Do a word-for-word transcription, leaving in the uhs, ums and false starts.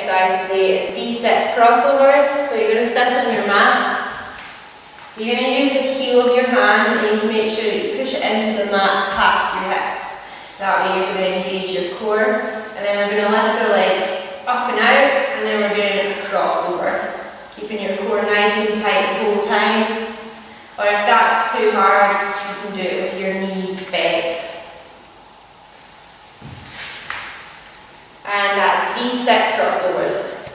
exercise today is V-set crossovers. So you're going to sit on your mat. You're going to use the heel of your hand. You need to make sure that you push it into the mat past your hips. That way you're going to engage your core. And then we're going to lift our legs up and out, and then we're doing a crossover. Keeping your core nice and tight the whole time. Or if that's too hard, you can do it with your knees bent. And that's V-set crossovers.